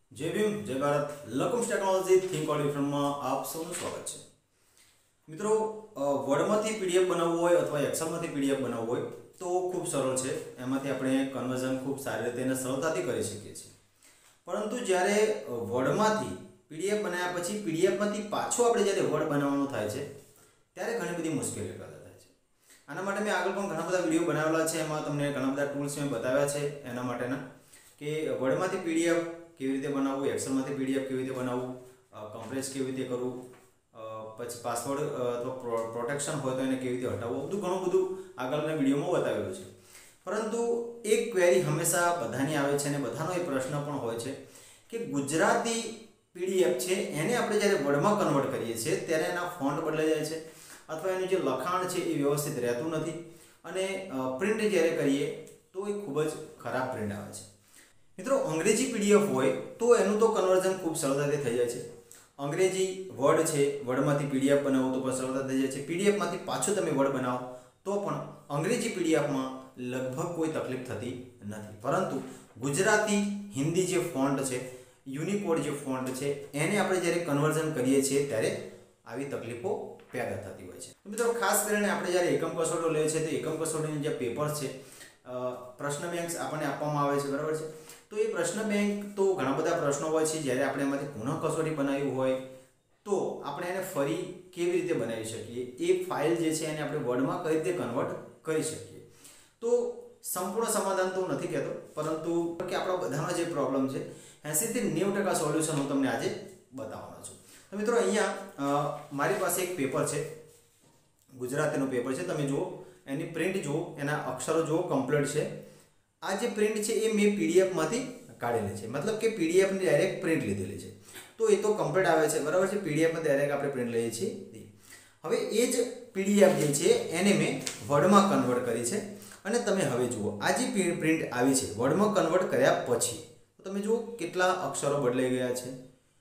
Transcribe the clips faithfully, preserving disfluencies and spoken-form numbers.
जय भीम जय भारत लकुम्स टेक्नोलॉजी थिंक ऑल डिफरंटમાં આપ સૌનું સ્વાગત છે મિત્રો વર્ડમાંથી પીડીએફ બનાવવું હોય અથવા એક્સેલમાંથી પીડીએફ બનાવવું હોય તો ખૂબ સરળ છે એમાંથી આપણે કન્વર્ઝન ખૂબ સારી રીતે અને સરળતાથી કરી શકીએ છીએ પરંતુ જ્યારે વર્ડમાંથી પીડીએફ બનાવ્યા પછી પીડીએફમાંથી પાછું આપણે જ્યારે વર્ડ બનાવવાનું થાય છે ત્યારે ઘણી બધી મુશ્કેલીઓ પેદા થાય છે આના માટે મેં આગળ પણ ઘણા બધા વિડીયો બનાવેલા છે એમાં તમને ઘણા બધા ટૂલ્સ મેં બતાવ્યા છે એના માટેના કે વર્ડમાંથી પીડીએફ કેવી રીતે બનાવવું એક્સેલમાંથી પીડીએફ કેવી રીતે બનાવવું કમ્પ્રેસ કેવી રીતે કરવું પછી પાસવર્ડ અથવા પ્રોટેક્શન હોય તો એને કેવી રીતે હટાવવું બધું ઘણું બધું આગળના વિડીયોમાં બતાવેલું છે પરંતુ એક ક્વેરી હંમેશા બધાની આવે છે અને બધાનો એ પ્રશ્ન પણ હોય છે કે ગુજરાતી પીડીએફ છે એને આપણે જ્યારે વર્ડમાં કન્વર્ટ કરીએ છીએ ત્યારે એના ફોન્ટ બદલાઈ જાય છે અથવા એનું જે લખાણ છે એ વ્યવસ્થિત રહેતું નથી અને પ્રિન્ટ જ્યારે કરીએ તો એ ખૂબ જ ખરાબ પ્રિન્ટ આવે છે મિત્રો અંગ્રેજી પીડીએફ હોય તો એનું તો કન્વર્ઝન ખૂબ સરળતાથી થઈ જાય છે અંગ્રેજી વર્ડ છે વર્ડમાંથી પીડીએફ બનાવો તો પણ સરળતા થઈ જાય છે પીડીએફમાંથી પાછું તમે વર્ડ બનાવો તો પણ અંગ્રેજી પીડીએફમાં લગભગ કોઈ તકલીફ થતી નથી પરંતુ ગુજરાતી હિન્દી જે ફોન્ટ છે યુનિકોડ જે ફોન્ટ છે એને આપણે જ્યારે કન્વર્ઝન કરીએ છીએ ત્યારે આવી તકલીફો પેદા થતી હોય છે મિત્રો ખાસ કરીને આપણે જ્યારે એકમ કસોટો લઈએ છીએ તો એકમ કસોટીની જે પેપર છે પ્રશ્ન બેંક આપણને આપવામાં આવે છે બરાબર છે તો એ પ્રશ્ન બેંક તો ઘણા બધા પ્રશ્નો હોય છે જ્યારે આપણે એમાંથી પુનઃ કસોટી બનાવ્યું હોય તો આપણે એને ફરી કેવી રીતે બનાવી શકીએ એ ફાઇલ જે છે એને આપણે વર્ડમાં કઈ રીતે કન્વર્ટ કરી શકીએ તો સંપૂર્ણ સમાધાન તો નથી કહેતો પરંતુ કે આપણા બધાનો જે પ્રોબ્લેમ છે એંસી થી નેવું ટકા સોલ્યુશન હું તમને આજે બતાવવાનો છું તો મિત્રો અહીંયા મારી પાસે એક પેપર છે ગુજરાતીનું પેપર છે તમે જુઓ એની પ્રિન્ટ જુઓ એના અક્ષરો જુઓ કમ્પ્લીટ છે આ જે પ્રિન્ટ છે એ મેં પીડીએફમાંથી કાઢેલી છે મતલબ કે પીડીએફની ડાયરેક્ટ પ્રિન્ટ લીધેલી છે તો એ તો કમ્પ્લીટ આવે છે બરાબર છે પીડીએફમાં ડાયરેક્ટ આપણે પ્રિન્ટ લઈએ છીએ હવે એ જ પીડીએફ જે છે એને મેં વર્ડમાં કન્વર્ટ કરી છે અને તમે હવે જુઓ આ જે પ્રિન્ટ આવી છે વર્ડમાં કન્વર્ટ કર્યા પછી તો તમે જુઓ કેટલા અક્ષરો બદલાઈ ગયા છે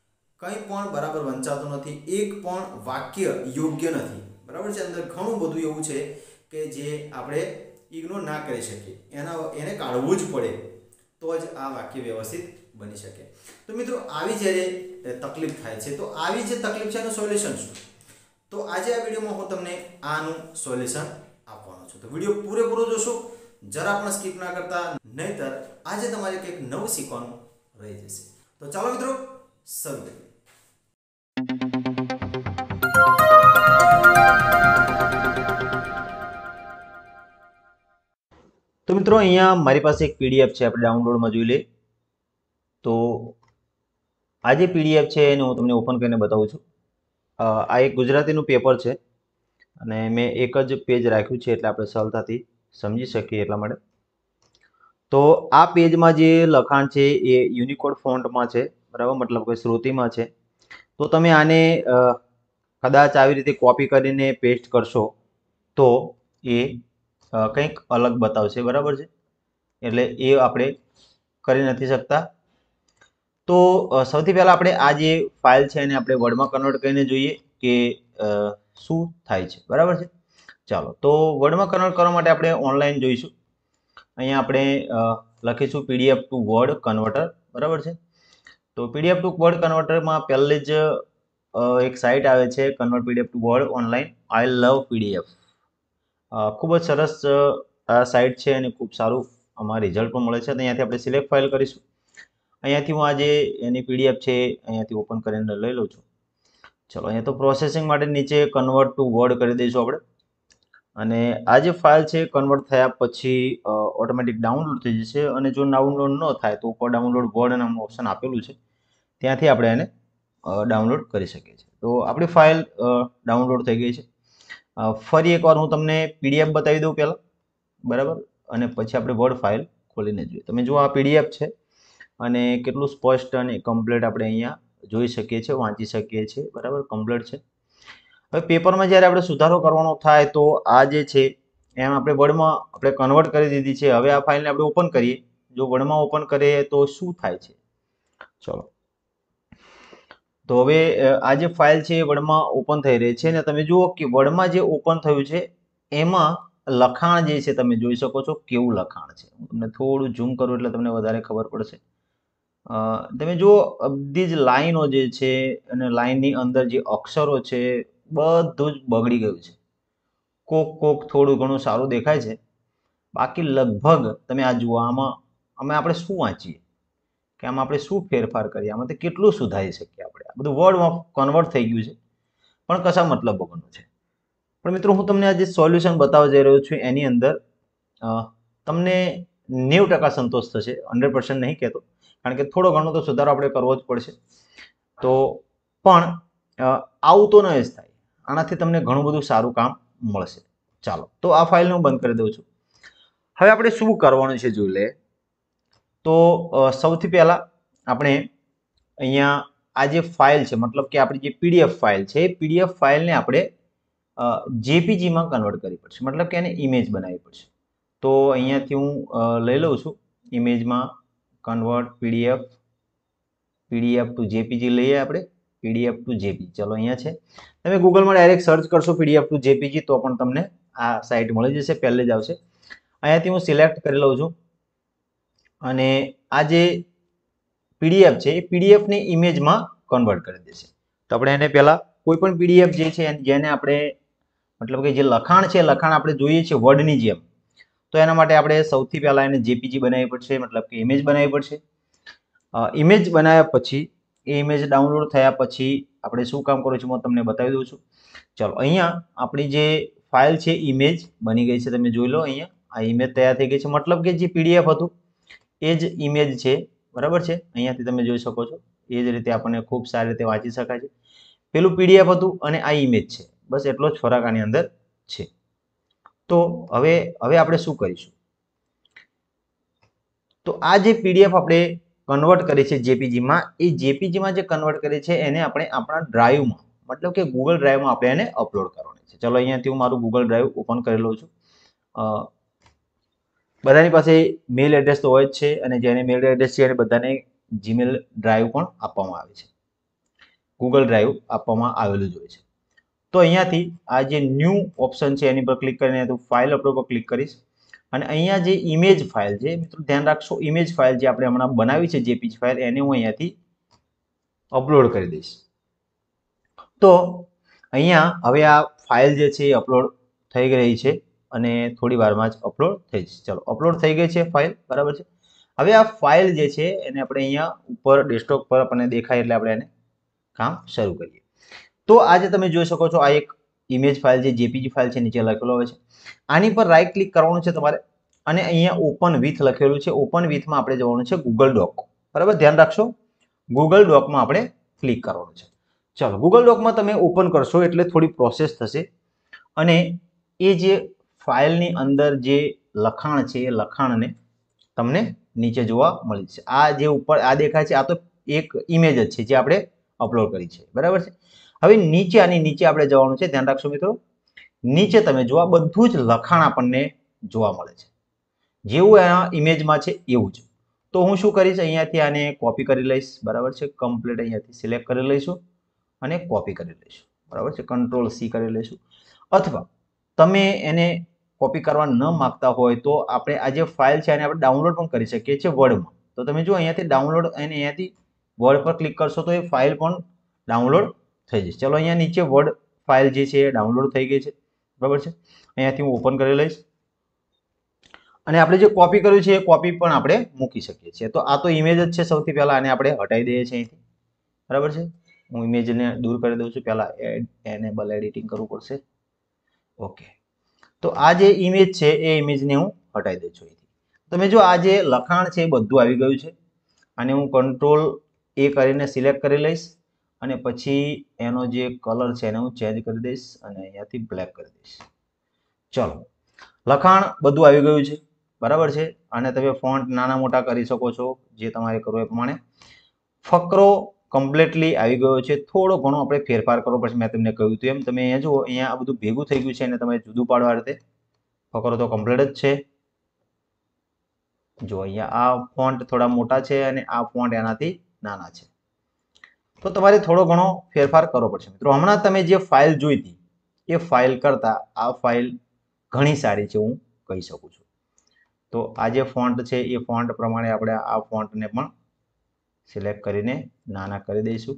કંઈ પણ બરાબર વંચાતું નથી એક પણ વાક્ય યોગ્ય નથી બરાબર છે અંદર ઘણું બધું એવું છે કે જે આપણે ઇગ્નોર ના કરી શકીએ એના એને કાઢવું જ પડે તો જ આ વાક્ય વ્યવસ્થિત બની શકે તો મિત્રો આવી જ્યારે તકલીફ થાય છે તો આવી જે તકલીફ છે એનું સોલ્યુશન શું તો આજે આ વિડીયોમાં હું તમને આનું સોલ્યુશન આપવાનો છું તો વિડીયો પૂરેપૂરો જોશો જરા પણ સ્કીપ ના કરતા નહીતર આજે તમારે કંઈક નવું શીખવાનું રહી જશે તો ચાલો મિત્રો શરૂ કરીએ તો મિત્રો અહીંયા મારી પાસે એક પીડીએફ છે આપણે ડાઉનલોડમાં જોઈ લઈએ તો આ જે પીડીએફ છે એને હું તમને ઓપન કરીને બતાવું છું આ એક ગુજરાતીનું પેપર છે અને મેં એક જ પેજ રાખ્યું છે એટલે આપણે સરળતાથી સમજી શકીએ એટલા માટે તો આ પેજમાં જે લખાણ છે એ યુનિકોડ ફોન્ટમાં છે બરાબર મતલબ કે શ્રુતિમાં છે તો તમે આને કદાચ આવી રીતે કોપી કરીને પેસ્ટ કરશો તો એ કંઈક અલગ બતાવશે બરાબર છે એટલે એ આપણે કરી નથી શકતા તો સૌથી પહેલાં આપણે આ જે ફાઇલ છે એને આપણે વર્ડમાં કન્વર્ટ કરીને જોઈએ કે શું થાય છે બરાબર છે ચાલો તો વર્ડમાં કન્વર્ટ કરવા માટે આપણે ઓનલાઈન જોઈશું અહીંયા આપણે લખીશું પીડીએફ ટુ વર્ડ કન્વર્ટર બરાબર છે તો પીડીએફ ટુ વર્ડ કન્વર્ટરમાં પહેલે જ એક સાઇટ આવે છે convert PDF to Word online I love PDF ખૂબ જ સરસ આ સાઇટ છે અને ખૂબ સારું આમાં રિઝલ્ટ પણ મળે છે તો અહીંયાથી આપણે સિલેક્ટ ફાઇલ કરીશું અહીંયાથી હું આજે એની પીડીએફ છે અહીંયાથી ઓપન કરીને લઈ લઉં છું ચલો અહીંયા તો પ્રોસેસિંગ માટે નીચે કન્વર્ટ ટુ વર્ડ કરી દઈશું આપણે અને આ જે ફાઇલ છે કન્વર્ટ થયા પછી ઓટોમેટિક ડાઉનલોડ થઈ જશે અને જો ડાઉનલોડ ન થાય તો ઉપર ડાઉનલોડ વર્ડ નામનું ઓપ્શન આપેલું છે ત્યાંથી આપણે એને ડાઉનલોડ કરી શકીએ છીએ તો આપણી ફાઇલ ડાઉનલોડ થઈ ગઈ છે ફરી એકવાર હું તમને પીડીએફ બતાવી દઉં પહેલાં બરાબર અને પછી આપણે વર્ડ ફાઇલ ખોલીને જોઈએ તમે જુઓ આ પીડીએફ છે અને કેટલું સ્પષ્ટ અને કમ્પ્લીટ આપણે અહીંયા જોઈ શકીએ છીએ વાંચી શકીએ છીએ બરાબર કમ્પ્લીટ છે હવે પેપરમાં જ્યારે આપણે સુધારો કરવાનો થાય તો આ જે છે એમ આપણે વર્ડમાં આપણે કન્વર્ટ કરી દીધી છે હવે આ ફાઇલને આપણે ઓપન કરીએ જો વર્ડમાં ઓપન કરીએ તો શું થાય છે ચલો તો હવે આ જે ફાઇલ છે એ વર્ડમાં ઓપન થઈ રહી છે અને તમે જુઓ કે વર્ડમાં જે ઓપન થયું છે એમાં લખાણ જે છે તમે જોઈ શકો છો કેવું લખાણ છે હું તમને થોડું ઝૂમ કરું એટલે તમને વધારે ખબર પડશે તમે જુઓ બધી જ લાઈનો જે છે અને લાઈનની અંદર જે અક્ષરો છે બધું જ બગડી ગયું છે. કોક કોક થોડું ઘણું સારું દેખાય છે, બાકી લગભગ તમે આ જુઓ આમાં અમે આપણે શું વાંચીએ કે આમાં આપણે શું ફેરફાર કરીએ, આમાં કેટલું સુધારી શકીએ આપણે. આ બધું વર્ડમાં કન્વર્ટ થઈ ગયું છે પણ કશા મતલબ વગરનું છે. પણ મિત્રો હું તમને આ જે સોલ્યુશન બતાવવા જઈ રહ્યો છું એની અંદર તમને નેવું ટકા સંતોષ થશે, હંડ્રેડ પર્સન્ટ નહીં કહેતો, કારણ કે થોડો ઘણો તો સુધારો આપણે કરવો જ પડશે. તો પણ આવું તો ન જ થાય, આનાથી તમને ઘણું બધું સારું કામ મળશે. ચાલો તો આ ફાઇલને હું બંધ કરી દઉં છું. હવે આપણે શું કરવાનું છે જોઈ લે. તો સૌથી પહેલા આપણે અહીંયા આ જે ફાઇલ છે, મતલબ કે આપણી જે પીડીએફ ફાઇલ છે, એ પીડીએફ ફાઇલને આપણે જેપીજીમાં કન્વર્ટ કરવી પડશે, મતલબ કે એને ઇમેજ બનાવવી પડશે. તો અહીંયાથી હું લઈ લઉં છું ઇમેજમાં convert PDF PDF to JPG લઈએ આપણે પીડીએફ ટુ જેપીજી. ચલો અહીંયા છે, તમે ગૂગલમાં ડાયરેક્ટ સર્ચ કરશો પીડીએફ ટુ જેપીજી તો પણ તમને આ સાઇટ મળી જશે, પહેલે જ આવશે. અહીંયાથી હું સિલેક્ટ કરી લઉં છું અને આ જે પીડીએફ છે એ પીડીએફની ઇમેજમાં કન્વર્ટ કરી દેશે. તો આપણે એને પહેલા કોઈ પણ પીડીએફ જે છે જેને આપણે મતલબ કે જે લખાણ છે લખાણ આપણે જોઈએ છીએ વર્ડની જેમ, તો એના માટે આપણે સૌથી પહેલા એને જેપીજી બનાવવી પડશે, મતલબ કે ઇમેજ બનાવવી પડશે. ઇમેજ બનાવ્યા પછી એ ઇમેજ ડાઉનલોડ થયા પછી આપણે શું કામ કરવું છે હું તમને બતાવી દઉં છું. ચલો અહીંયા આપણી જે ફાઇલ છે ઇમેજ બની ગઈ છે, તમે જોઈ લો અહીંયા આ ઇમેજ તૈયાર થઈ ગઈ છે, મતલબ કે જે પીડીએફ હતું એ જ ઇમેજ છે, બરાબર છે. અહીંયાથી તમે જોઈ શકો છો એ જ રીતે આપણને ખૂબ સારી રીતે વાંચી શકાય છે. પેલું પીડીએફ હતું અને આ ઇમેજ છે, બસ એટલો જ ફરક આની અંદર છે. તો હવે હવે આપણે શું કરીશું, તો આ જે પીડીએફ આપણે કન્વર્ટ કરી છે જેપીજીમાં, એ જેપીજીમાં જે કન્વર્ટ કરી છે એને આપણે આપણા ડ્રાઈવમાં, મતલબ કે ગૂગલ ડ્રાઈવમાં આપણે એને અપલોડ કરવાની છે. ચલો અહીંયાથી હું મારું ગૂગલ ડ્રાઈવ ઓપન કરી લઉં છું. બધાની પાસે મેલ એડ્રેસ તો હોય જ છે અને જેને મેલ એડ્રેસ છે એને બધાને જીમેલ ડ્રાઈવ પણ આપવામાં આવે છે, ગૂગલ ડ્રાઈવ આપવામાં આવેલું જ હોય છે. તો અહીંયાથી આ જે ન્યૂ ઓપ્શન છે એની પર ક્લિક કરીને તું ફાઇલ અપલોડ પર ક્લિક કરીશ અને અહીંયા જે ઇમેજ ફાઇલ છે, મિત્રો ધ્યાન રાખશો ઇમેજ ફાઇલ જે આપણે હમણાં બનાવી છે જેપીજી ફાઇલ, એને હું અહીંયાથી અપલોડ કરી દઈશ. તો અહીંયા હવે આ ફાઇલ જે છે એ અપલોડ થઈ ગઈ છે અને થોડી વારમાં જ અપલોડ થઈ જશે. ચલો અપલોડ થઈ ગઈ છે ફાઇલ, બરાબર છે. હવે આ ફાઇલ જે છે એને આપણે અહીંયા ઉપર ડેસ્કટોપ પર આપણને દેખાય એટલે આપણે એને કામ શરૂ કરીએ. તો આજે તમે જોઈ શકો છો આ એક ઇમેજ ફાઇલ છે, જેપીજી ફાઇલ છે, નીચે લખેલો હોય છે. આની પર રાઈટ ક્લિક કરવાનું છે તમારે અને અહીંયા ઓપન વિથ લખેલું છે, ઓપન વિથમાં આપણે જવાનું છે ગૂગલ ડોક, બરાબર. ધ્યાન રાખશો ગૂગલ ડોકમાં આપણે ક્લિક કરવાનું છે. ચાલો ગૂગલ ડોકમાં તમે ઓપન કરશો એટલે થોડી પ્રોસેસ થશે અને એ જે ફાઇલની અંદર જે લખાણ છે એ લખાણને તમને નીચે જોવા મળી જશે. આ જે ઉપર આ દેખાય છે આ તો એક ઇમેજ જ છે જે આપણે અપલોડ કરી છે, બરાબર છે. હવે નીચે આની નીચે આપણે જવાનું છે, ધ્યાન રાખશો મિત્રો. નીચે તમે જો આ બધું જ લખાણ આપણને જોવા મળે છે, જેવું આ ઇમેજમાં છે એવું જ. તો હું શું કરીશ, અહીંયાથી આને કોપી કરી લઈશ, બરાબર છે. કમ્પ્લીટ અહીંયાથી સિલેક્ટ કરી લઈશું અને કોપી કરી લઈશું, બરાબર છે. કંટ્રોલ સી કરી લઈશું. અથવા તમે એને કોપી કરવા ન માંગતા હોય તો આપણે આ જે ફાઇલ છે એને આપણે ડાઉનલોડ પણ કરી શકીએ છીએ વર્ડમાં. તો તમે જો અહીંયાથી ડાઉનલોડ અને અહીંયાથી વર્ડ પર ક્લિક કરશો તો એ ફાઇલ પણ ડાઉનલોડ થઈ જશે. ચલો અહીંયા નીચે વર્ડ ફાઇલ જે છે એ ડાઉનલોડ થઈ ગઈ છે, બરાબર છે. અહીંયાથી હું ઓપન કરી લઈશ અને આપણે જે કોપી કર્યું છે એ કોપી પણ આપણે મૂકી શકીએ છીએ. તો આ તો ઇમેજ જ છે, સૌથી પહેલા આને આપણે હટાવી દઈએ છીએ અહીંથી, બરાબર છે. હું ઇમેજને દૂર કરી દઉં છું, પહેલા એનેબલ એડિટિંગ કરવું પડશે. ઓકે, તો આ જે ઇમેજ છે એ ઇમેજને હું હટાવી દઉં છું. તમે જો આ જે લખાણ છે એ બધું આવી ગયું છે. આને હું કંટ્રોલ એ કરીને સિલેક્ટ કરી લઈશ અને પછી એનો જે કલર છે એને હું ચેન્જ કરી દઈશ અને અહીંયાથી બ્લેક કરી દઈશ. ચલો લખાણ બધું આવી ગયું છે, બરાબર છે. અને તમે ફોન્ટ નાના મોટા કરી શકો છો, જે તમારે કરવું એ પ્રમાણે. ફકરો કમ્પ્લીટલી આવી ગયો છે, થોડો ઘણો આપણે ફેરફાર કરવો પડશે, મેં તમને કહ્યું હતું એમ. તમે અહીંયા જુઓ અહીંયા આ બધું ભેગું થઈ ગયું છે અને તમે જુદું પાડવા રીતે. ફકરો તો કમ્પ્લીટ જ છે. જો અહીંયા આ ફોન્ટ થોડા મોટા છે અને આ ફોન્ટ એનાથી નાના છે, તો તમારે થોડો ઘણો ફેરફાર કરવો પડશે. મિત્રો હમણાં તમે જે ફાઇલ જોઈ હતી એ ફાઇલ કરતા આ ફાઇલ ઘણી સારી છે, હું કહી શકું છું. તો આ જે ફોન્ટ છે એ ફોન્ટ પ્રમાણે આપણે આ ફોન્ટને પણ સિલેક્ટ કરીને નાના કરી દઈશું.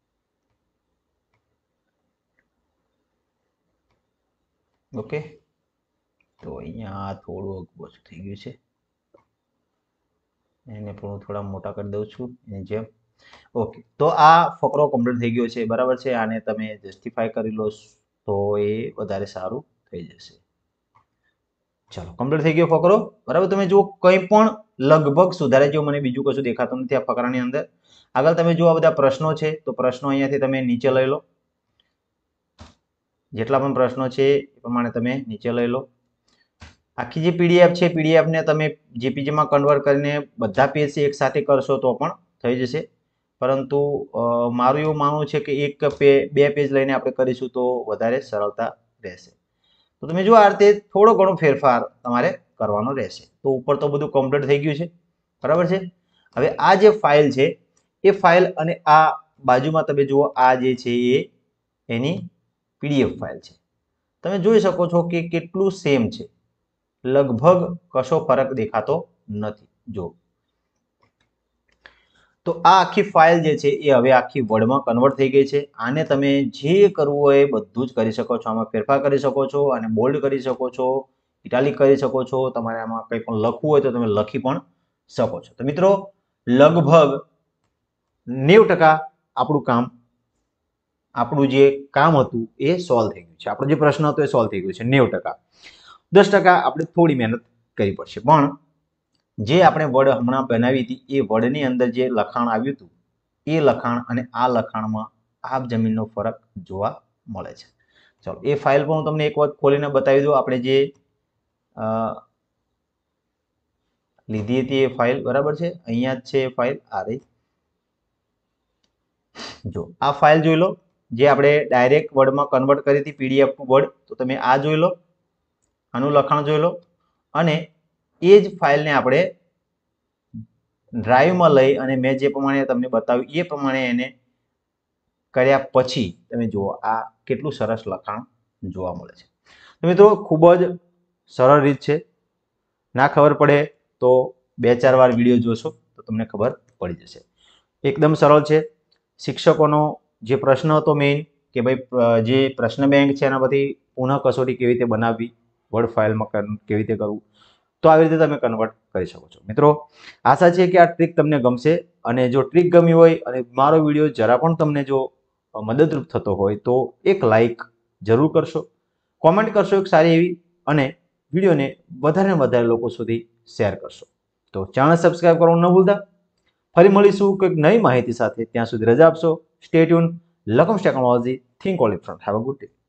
ઓકે, તો અહીંયા થોડું ઓછું થઈ ગયું છે, એને પણ થોડા મોટા કરી દઉં છું એની જેમ. ઓકે, તો આ ફકરો કમ્પ્લીટ થઈ ગયો છે, બરાબર છે. આને તમે જસ્ટિફાય કરી લો તો એ વધારે સારું થઈ જશે. ચાલો, કમ્પ્લીટ થઈ ગયો ફકરો, બરાબર. તમે જુઓ કંઈ પણ લગભગ સુધારે જેવું મને બીજું કશું દેખાતું નથી આ ફકરાની અંદર. આગળ તમે જુઓ આ બધા પ્રશ્નો છે, તો પ્રશ્નો અહીંયાથી તમે નીચે લઈ લો. જેટલા પણ પ્રશ્નો છે એ પ્રમાણે તમે નીચે લઈ લો. આખી જે પીડીએફ છે, પીડીએફને તમે જેપીજીમાં કન્વર્ટ કરીને બધા પેજ એક સાથે કરશો તો પણ થઈ જશે. પરંતુ મારું એવું માનવું છે કે એક બે પેજ લઈને આપણે કરીશું તો વધારે સરળતા રહેશે. તો તમે જો આ રીતે થોડો ઘણો ફેરફાર તમારે કરવાનો રહેશે. તો ઉપર તો બધું કમ્પ્લીટ થઈ ગયું છે, બરાબર છે. હવે આ જે ફાઇલ છે એ ફાઇલ અને આ બાજુમાં તમે જુઓ આ જે છે એ એની પીડીએફ ફાઇલ છે. તમે જોઈ શકો છો કે કેટલું સેમ છે, લગભગ કશો ફરક દેખાતો નથી. જો તો આ આખી ફાઇલ જે છે એ હવે આખી વર્ડમાં કન્વર્ટ થઈ ગઈ છે. આને તમે જે કરવું હોય એ બધું જ કરી શકો છો. આમાં ફેરફાર કરી શકો છો, અને બોલ્ડ કરી શકો છો, ઇટાલિક કરી શકો છો. તમારે આમાં કંઈ પણ લખવું હોય તો તમે લખી પણ શકો છો. તો મિત્રો લગભગ નેવું ટકા આપણું કામ આપણું જે કામ હતું એ સોલ્વ થઈ ગયું છે. આપણો જે પ્રશ્ન હતો એ સોલ્વ થઈ ગયું છે નેવું ટકા. દસ ટકા આપણે થોડી મહેનત કરવી પડશે. પણ જે આપણે વર્ડ હમણાં બનાવી હતી એ વર્ડની અંદર જે લખાણ આવ્યું હતું એ લખાણ અને આ લખાણમાં આબ જમીનનો ફરક જોવા મળે છે. ચાલો, એ ફાઇલ પણ હું તમને એક વખત ખોલીને બતાવી દઉં. આપણે જે લીધી હતી એ ફાઇલ, બરાબર છે. અહીંયા જ છે એ ફાઇલ, આ રહી. જો આ ફાઇલ જોઈ લો, જે આપણે ડાયરેક્ટ વર્ડમાં કન્વર્ટ કરી હતી પીડીએફ ટુ વર્ડ. તો તમે આ જોઈ લો, આનું લખાણ જોઈ લો, અને એ જ ફાઇલને આપણે ડ્રાઈવમાં લઈ અને મેં જે પ્રમાણે તમને બતાવ્યું એ પ્રમાણે એને કર્યા પછી તમે જુઓ આ કેટલું સરસ લખાણ જોવા મળે છે. તો મિત્રો ખૂબ જ સરળ રીત છે. ના ખબર પડે તો બે ચાર વાર વિડીયો જોશો તો તમને ખબર પડી જશે. એકદમ સરળ છે. શિક્ષકોનો જે પ્રશ્ન હતો મેઇન કે ભાઈ જે પ્રશ્ન બેંક છે એના પરથી પુનઃ કસોટી કેવી રીતે બનાવવી, વર્ડ ફાઇલમાં કેવી રીતે કરવું, તો આવી રીતે તમે કન્વર્ટ કરી શકો છો. મિત્રો આશા છે કે આ ટ્રીક તમને ગમશે, અને જો ટ્રીક ગમી હોય અને મારો વિડીયો જરા પણ તમને જો મદદરૂપ થતો હોય તો એક લાઈક જરૂર કરશો, કોમેન્ટ કરશો એક સારી એવી, અને વિડીયોને વધારે ને વધારે લોકો સુધી શેર કરશો. તો ચેનલ સબસ્ક્રાઇબ કરવાનું ન ભૂલતા. ફરી મળીશું કંઈક નવી માહિતી સાથે. ત્યાં સુધી રજા આપશો. Stay tune. લકમ્સ technology, think all different. Have a good day.